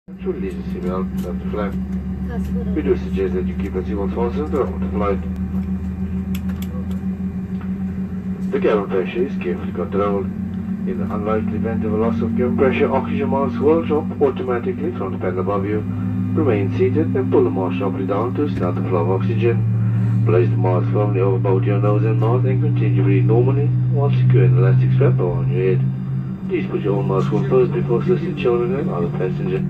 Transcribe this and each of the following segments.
We do suggest that you keep a seatbelt fastened throughout the flight. The cabin pressure is carefully controlled. In the unlikely event of a loss of cabin pressure, oxygen mask will drop automatically from the panel above you. Remain seated and pull the mask sharply down to start the flow of oxygen. Place the mask firmly over both your nose and mouth and continue to breathe normally while securing the elastic strap around your head. Please put your own mask on first before assisting children and other passengers.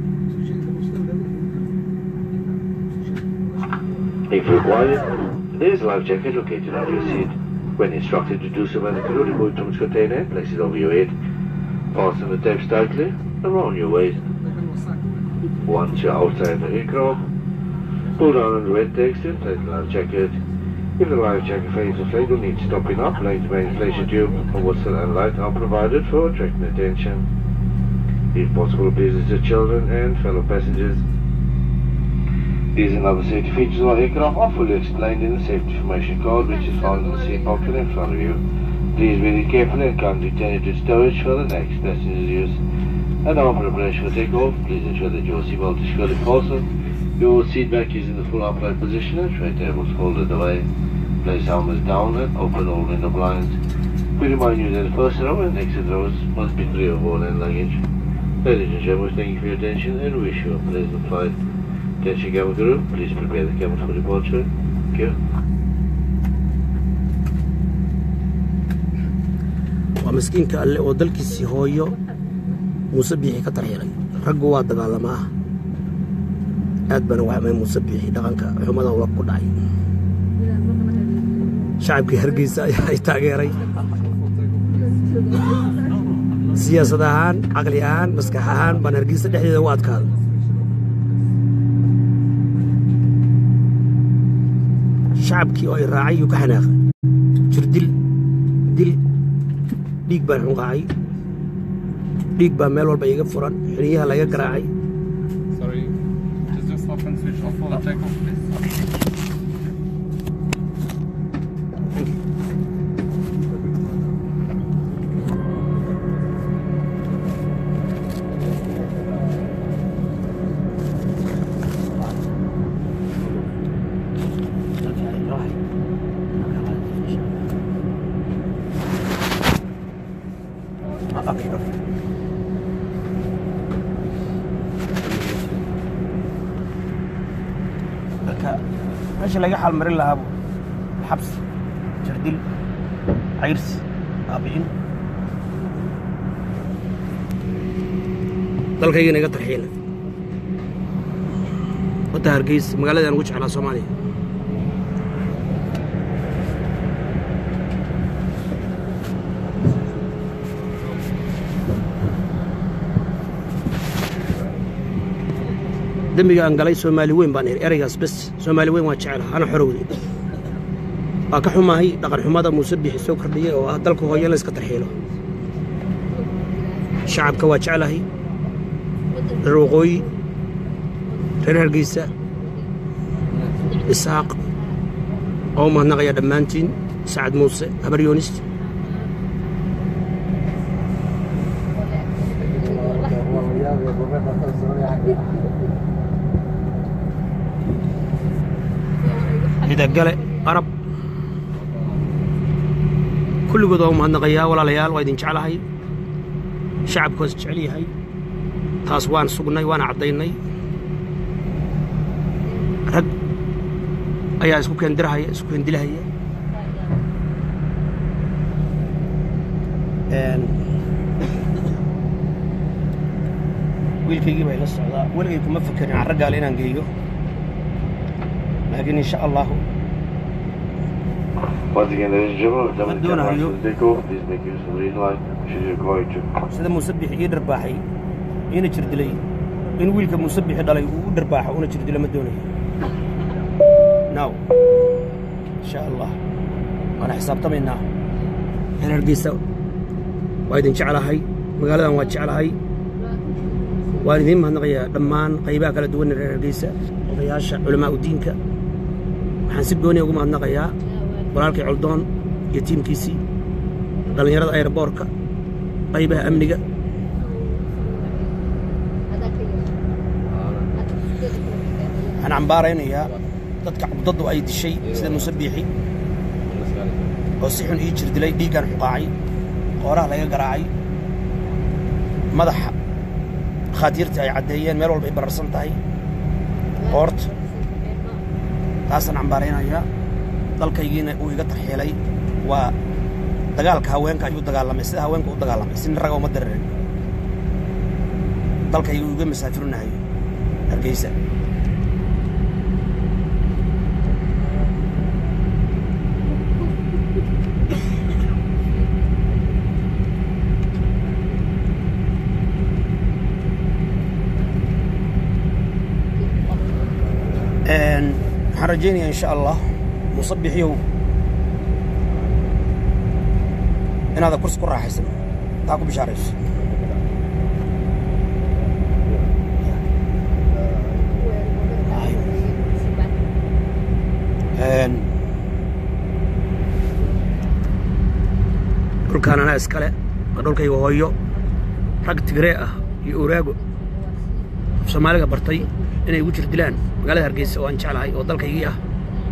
If required, there is a life jacket located under your seat. When instructed to do so by the crew, remove it from its container and place it over your head. Fasten the tapes tightly around your waist. Once you're outside the aircraft, pull down on the red text and place the life jacket. If the life jacket fails to inflate, you'll need stopping up, laying the main inflation tube, or whistle and light are provided for attracting attention. If possible, please assist children and fellow passengers. These and other safety features of our aircraft are fully explained in the safety information card, which is found in the seat pocket in front of you. Please read it carefully and kindly return it to storage for the next passenger's use. And now, for preparation for takeoff, please ensure that your seatbelt is securely fastened. Your seat back is in the full upright position and tray tables folded away. Place helmets down and open all window blinds. We remind you that the first row and exit rows must be free of all hand luggage. Ladies and gentlemen, thank you for your attention and wish you a pleasant flight. Attention cabin crew, please prepare the cabin for departure. Thank you. ومسكينك اللي ودلك السيهويو مسبحي كترحيلي رجوا دغالما aad baan waxa may musabixi dhaqanka xumada ula ku dhacay shacabkii Hargeysa ay taageeray siyaasad ahaan aqli ahaan maskax ahaan baan Hargeysa dhexdeeda u adkaado shacabkii oo raacay uu ka xanaaqay jirdil dhiig baan xunqaay dhiig baa meel walba iga furan xiriyaha laga garaacay. And switch off for the takeoff, please. Thank you. Okay. ماشي لاقي حال مرين لها الحبس جرديل عيرس قابعين dalkayga naga tarxiil wada Hargeysa magaalada aan ugu jeclaa Soomaaliya damiga aan galay Soomaali weyn baan ereygaas bas Soomaali weyn waa jecel ana xorowday waa ka xumahay dhaqan xumada musabixi soo kordhiyay oo dalka hooyo la iska tarxiilo shacabka waa jecelahay ruuqooy reer Hargeysa isaaq oo mahadnaqaya dhammaantiin Saad Muuse Habar Yoonis إذا قال عرب كل قدوم هالنقيا ولا ليال وايدين شعلها شعب كوز شعلي هاي تاسوان سوقناي وانا عضيناي رد أيا اسكو كان درها اسكو كان دلها هي ويلك يجيب إلى الصعداء ولا يكون مفكر عن الرجال هنا نجيو لكن إن شاء الله سيدا مسبح يدرباحي هنا تردلي إن ويلك مسبح دلي ودرباح ونا تردلي مدوني ناو إن شاء الله أنا حساب طمئنا هنا القيسة وايدين شعلها مقالة واد شعلها والدين مهنقيا دمان قيبا كلا دوون الرئيسة وقياشة علماء الدينك حنسب دوني وقوم مهنقيا ولالك عالدون يتيم كيسي دلن يرد ايربوركا قيبها امنيقا waxaan cambaaraynayaa dadka cugdadu ay dishay sida Musabbixi oo si xun ii jir dilay dhiigan xuqaacay qooraha laga garaacay madaxa khaatirta ay cadeeyeen meel walba ay bararsan tahay qoort taasaan cambaaraynayaa dalkaygiina uu iga tarxiilay waa dagaalka haweenka ayuu dagaalamay sida haweenka u dagaalamay si raga uma dareerin dalkaygu uga masaafirinahay Hargeysa حرجيني إن شاء الله مصبحيه إن هذا كرسي راح يسمع تاكو بشارش كل كان أنا إسكالة أقول كي وهايو رق تجريئة يوراجو سمالك برتاي إنه يوجد دلان magaalada Hargeysa oo aan jeclahay oo dalkaygii ah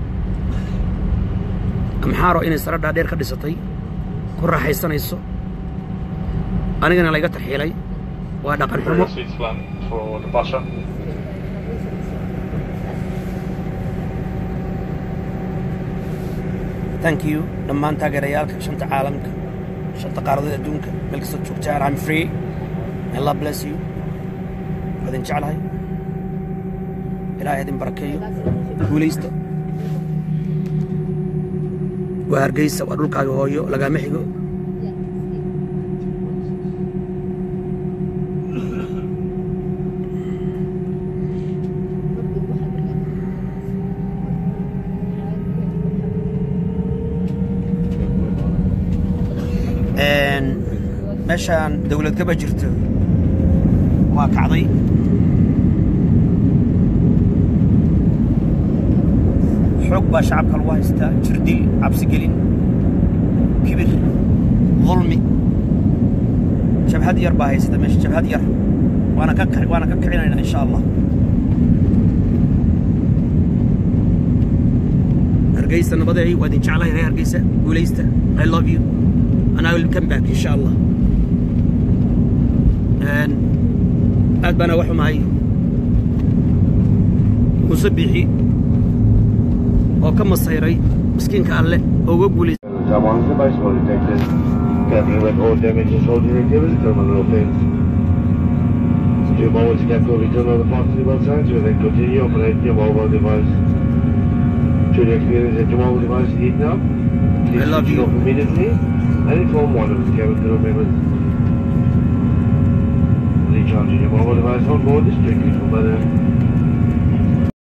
amxaaro inay saradha dheer ka dhisatay ku raaxaysanayso anigana laga tarxiilay waa dhaqan xumo thank you dhammaan taageerayaalka shanta caalamka shanta qaaradaha adduunka meel kasta joogtaan I'm free and Allah bless you wadin jeclahay إلهي هذين بركيه وليست وهرجيس وأروك على هايو لقى محيو مشان دولة قبل جرت واقعي حقبة شعبك الواهستا جردي عبس قلين كبير ظلمي شبهاد يربا هيستا ماشي شبهاد ير وانا ككعينا ان شاء الله هرقيستا نبضعي وادي ان شاء الله يا هرقيستا وليستا I love you and I will come back ان شاء الله أدبنا وحو معي Musabbixi oo ka masayray miskiinka alle oo uga guuleeyay Someone is a baseball detective. Counting with all damages, holding a given criminal offense. Two moments ago, we turn on the possible signs and then continue operating your mobile device. Should you experience that your mobile device is heating up, please switch it off immediately and inform one of the cabin crew members. Recharging your mobile device on board is strictly for weather.